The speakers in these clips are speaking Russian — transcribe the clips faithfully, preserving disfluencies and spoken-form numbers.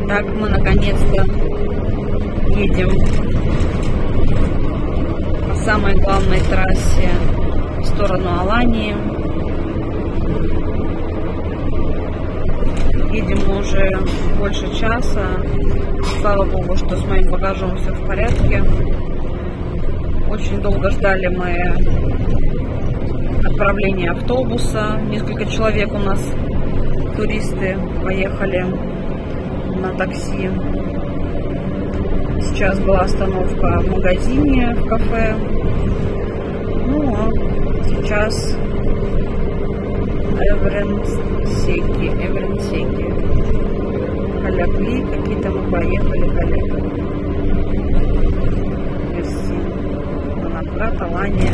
Так, мы наконец-то едем по самой главной трассе в сторону Алании. Едем мы уже больше часа. Слава богу, что с моим багажом все в порядке. Очень долго ждали мы отправления автобуса. Несколько человек у нас, туристы, поехали на такси. Сейчас была остановка в магазине, в кафе. Ну, а сейчас Эвренсеки, Эвренсеки. Халякли, какие-то мы поехали, Халяк. Мерси. Моноград, Алания.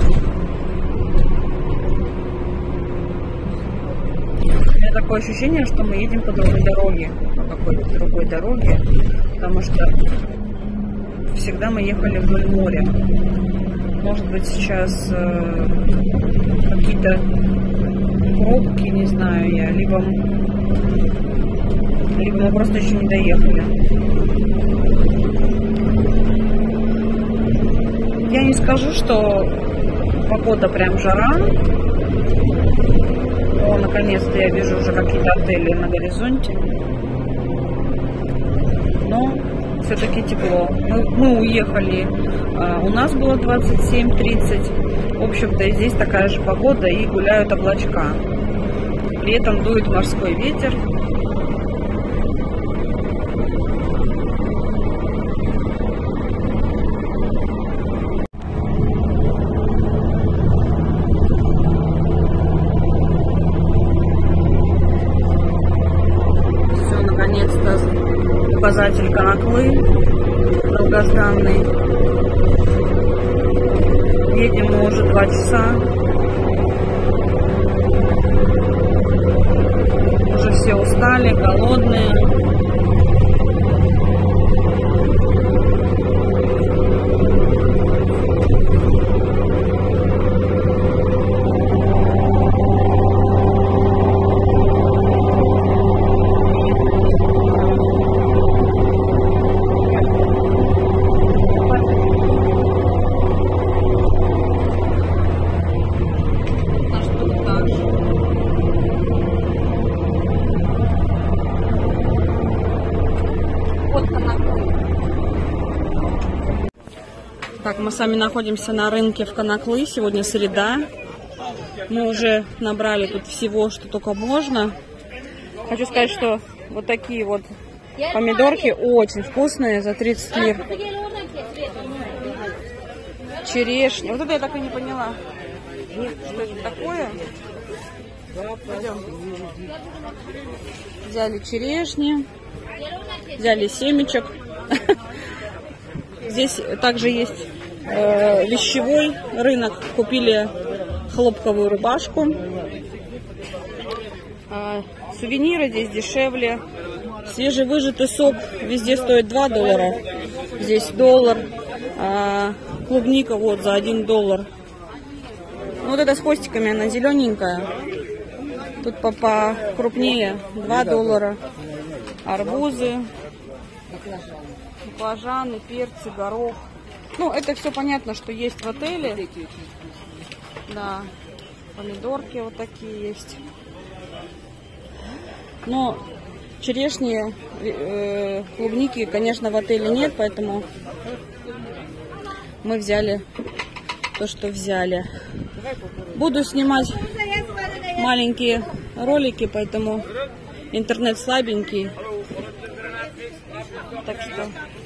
У меня такое ощущение, что мы едем по другой дороге, по какой-то другой дороге, потому что всегда мы ехали вдоль моря. Может быть, сейчас э, какие-то пробки, не знаю я, либо, либо мы просто еще не доехали. Я не скажу, что погода прям жара. О, наконец-то я вижу уже какие-то отели на горизонте. Но все-таки тепло. Мы, мы уехали, а, у нас было двадцать семь тридцать. В общем-то, и здесь такая же погода, и гуляют облачка. При этом дует морской ветер. Все, наконец-то указатель Конаклы долгожданный. Едем мы уже два часа. Уже все устали, голодные. Так, мы с вами находимся на рынке в Конаклы. Сегодня среда. Мы уже набрали тут всего, что только можно. Хочу сказать, что вот такие вот помидорки очень вкусные за тридцать лир. Черешня. Вот это я так и не поняла. Что это такое? Пойдем. Взяли черешни. Взяли семечек. Здесь также есть э, вещевой рынок. Купили хлопковую рубашку. Э, сувениры здесь дешевле. Свежевыжатый сок везде стоит два доллара. Здесь доллар. Э, клубника вот за один доллар. Вот это с хвостиками, она зелененькая. Тут покрупнее два доллара. Арбузы. Баклажаны, перцы, горох. Ну, это все понятно, что есть в отеле. Да, помидорки вот такие есть. Но черешни, э, клубники, конечно, в отеле нет, поэтому мы взяли то, что взяли. Буду снимать маленькие ролики, поэтому интернет слабенький. Так что